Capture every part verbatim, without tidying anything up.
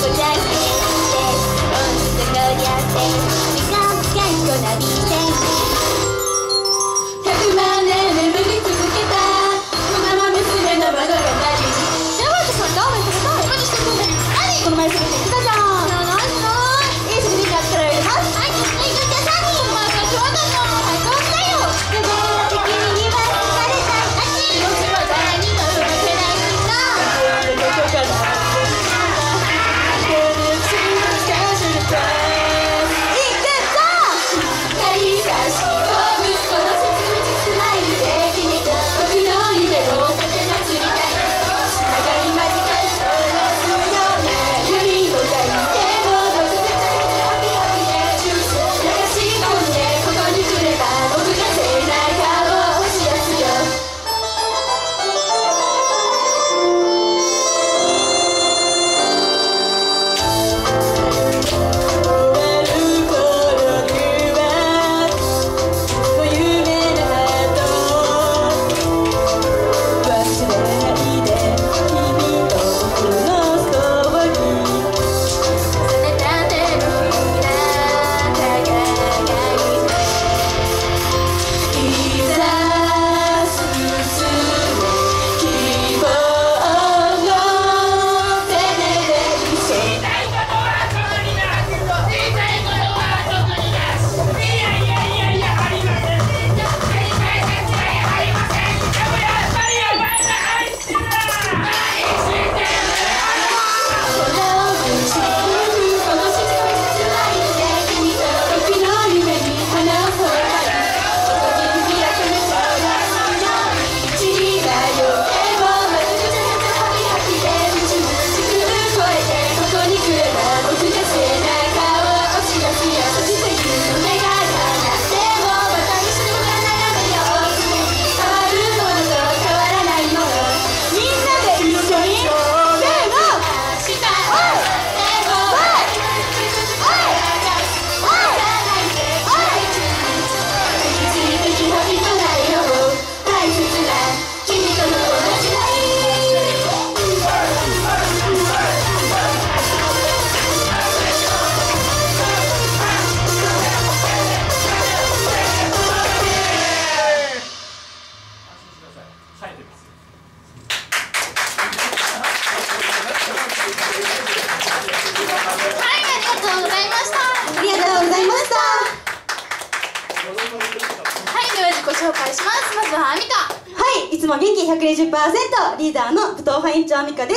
紹介します。まずはアミカ。 はい、いつも元気 ひゃくにじゅっパーセント リーダーの武藤派院長アミカです。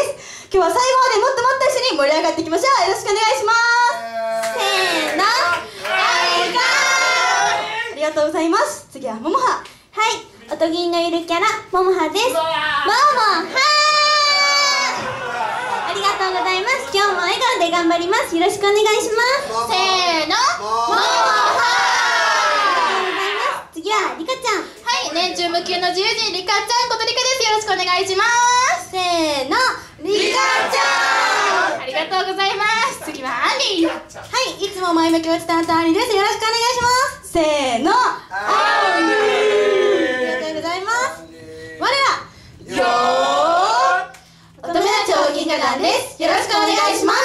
今日は最後までもっともっと一緒に盛り上がっていきましょう。よろしくお願いします。せーの、アミカ。ありがとうございます。次はももは。 はい、おとぎのゆるキャラももはです。ももはー。ありがとうございます。今日も笑顔で頑張ります。よろしくお願いします。 せーの、ももは。 次はリカちゃん。 はい、年中無休の自由人リカちゃんことリカです。よろしくお願いします。 せーの、 リカちゃん。ありがとうございます。次はアンリー。はい、いつも前向きを伝えたアンリーです。よろしくお願いします。せーの、アンリー。ありがとうございます。我らよー、 乙女町銀河団です。よろしくお願いします。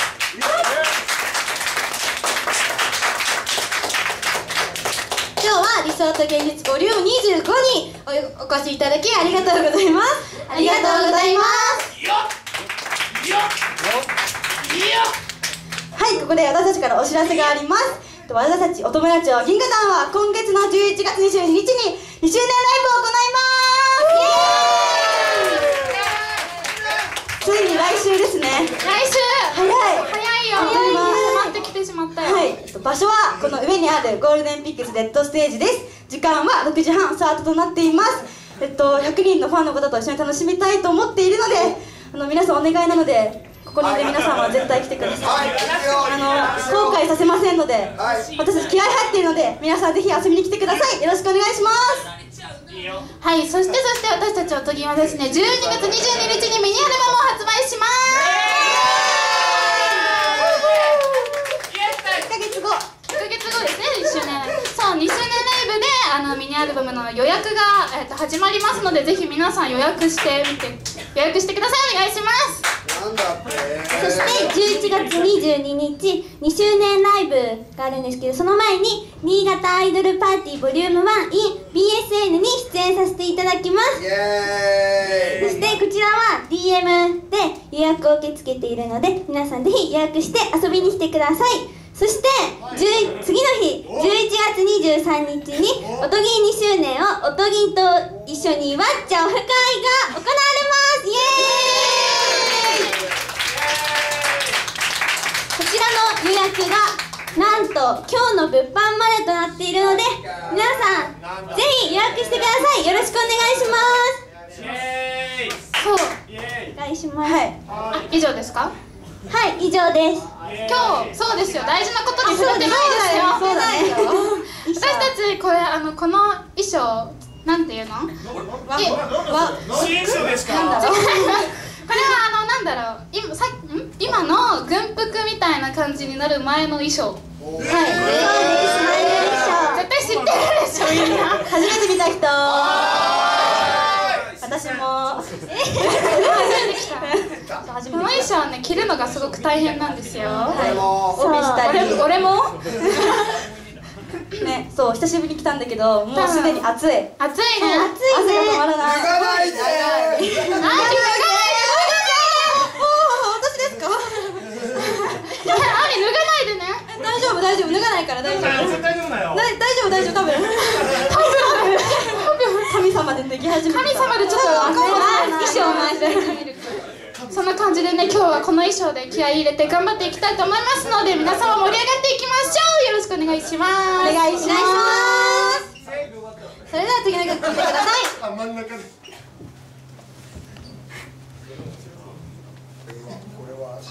今日は理想と現実ボリュームにじゅうごに お, お越しいただきありがとうございます。 ありがとうございます。 はい、ここで私たちからお知らせがあります。私たち乙女町銀河団は今月のじゅういちがつにじゅうににちににしゅうねんライブを行います。ついに来週ですね。 来週早い早いよ。迫ってきてしまったよ。 はい、場所はこの上にあるゴールデンピックスレッドステージです。時間はろくじはんスタートとなっています。えっとひゃくにんのファンの方と一緒に楽しみたいと思っているので、あの皆さんお願いなので、ここにいる皆さんは絶対来てください。あの後悔させませんので、私たち気合入っているので、皆さんぜひ遊びに来てください。よろしくお願いします。 はい、そしてそして私たちおとぎはですね、じゅうにがつにじゅうににちにミニアルバムを発売します。 いっかげつご、 いっかげつごですね、いっしゅうねん。そう、にしゅうねんライブであのミニアルバムの予約が、えー、と始まりますので、ぜひ皆さん予約してみて予約してください。お願いします。 なんだってそしてじゅういちがつにじゅうににちにしゅうねんライブがあるんですけど、その前に新潟アイドルパーティーボリュームワン in ビーエスエヌ に出演させていただきます。 イエーイ。 そしてこちらは ディーエム で予約を受け付けているので、皆さんぜひ予約して遊びに来てください。そしてじゅう次の日じゅういちがつにじゅうさんにちにおとぎにしゅうねんをおとぎと一緒にわっちゃオフ会が行われます。イエーイ。こちらの予約がなんと今日の物販までとなっているので、皆さんぜひ予約してください。よろしくお願いします。 そう、 お願いします。 はいあ、以上ですか？ はい、以上です。 今日そうですよ、大事なことに触れてないですよ。 そうだね。 私たちこれあのこの衣装なんていうの？え、わ、 新衣装ですか？ これはあのなんだろう、今さん今の軍服みたいな感じになる前の衣装。はい。 そうです。前の衣装。 絶対知ってるでしょみんな。 初めて見た人。私も。 初めて来た。この衣装はね、着るのがすごく大変なんですよ。 はい。帯したり。 俺俺も。 ね、そう久しぶりに来たんだけど、もうすでに暑い。 暑いね。 暑い汗が止まらない。 脱がないで。 あ、脱がないで。 私ですか？ あれ脱がないでね。 大丈夫大丈夫、脱がないから大丈夫。 絶対脱ぐなよ。 大丈夫大丈夫、多分。神様で脱ぎ始めた。 神様でちょっと衣装を回してそんな感じでね、今日はこの衣装で気合い入れて頑張っていきたいと思いますので、皆様盛り上がっていきましょう。よろしくお願いします。 お願いします。 それでは次の曲聴いてください。 あ、真ん中で。これは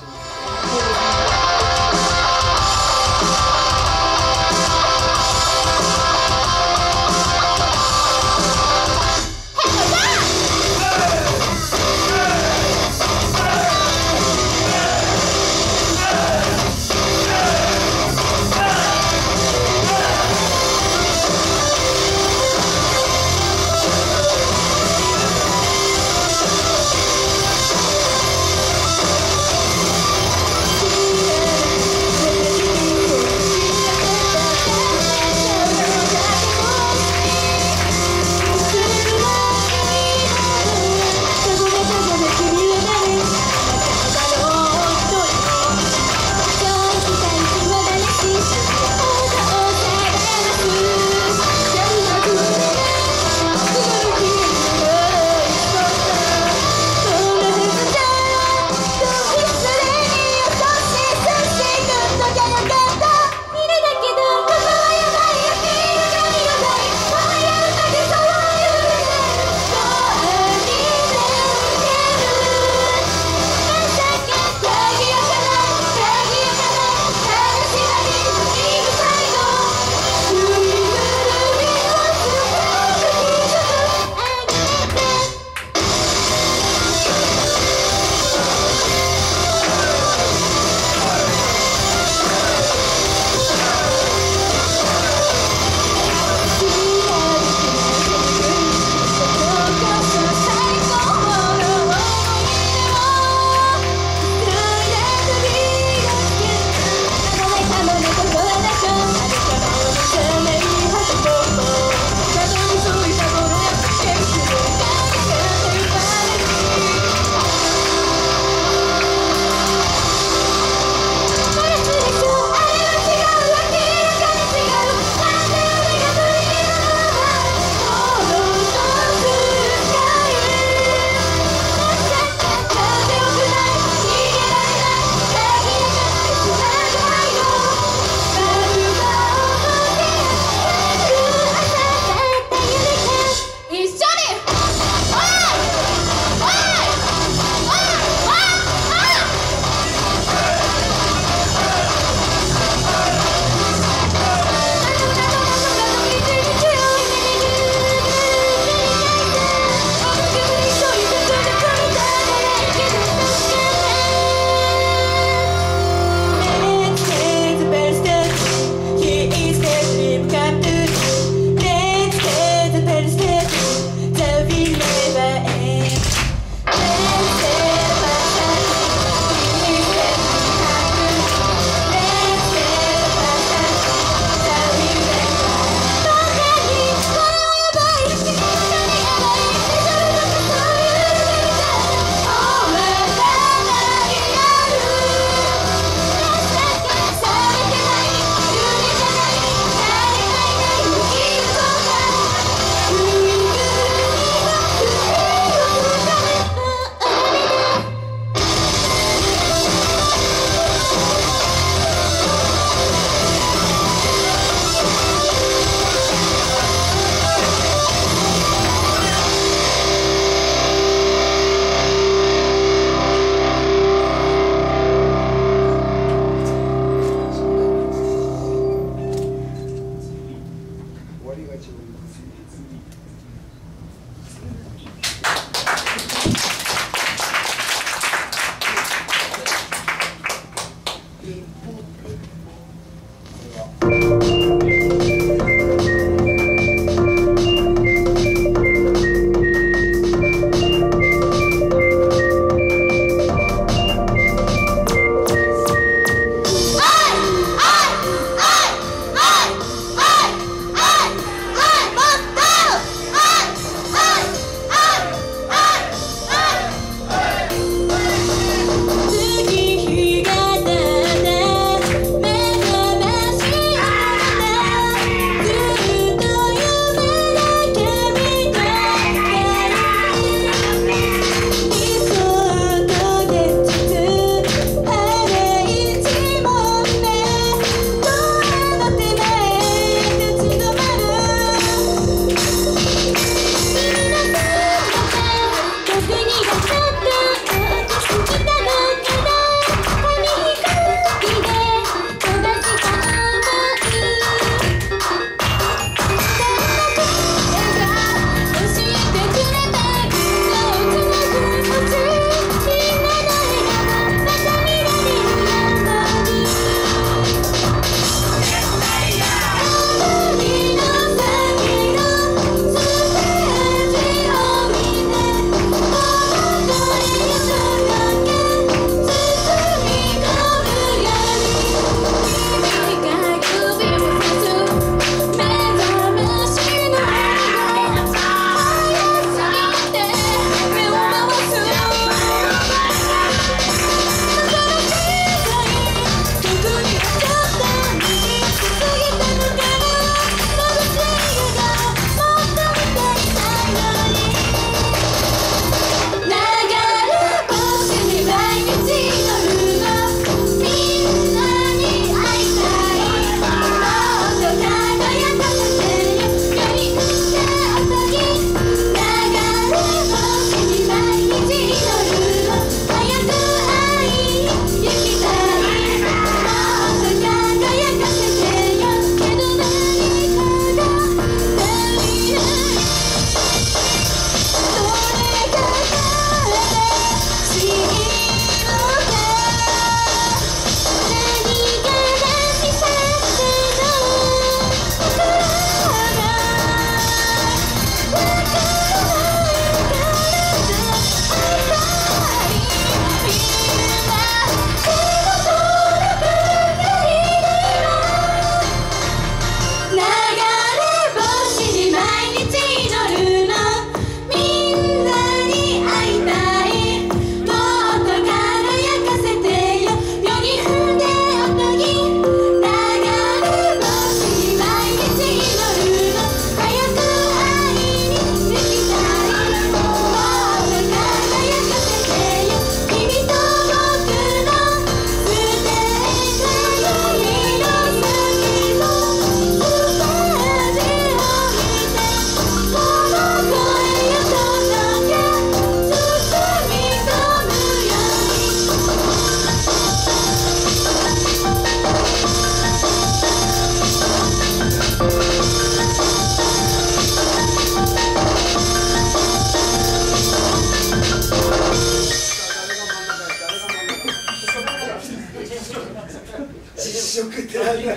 「 食ってなんだよ。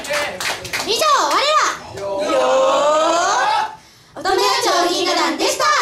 以上我ら乙女町銀河団でした。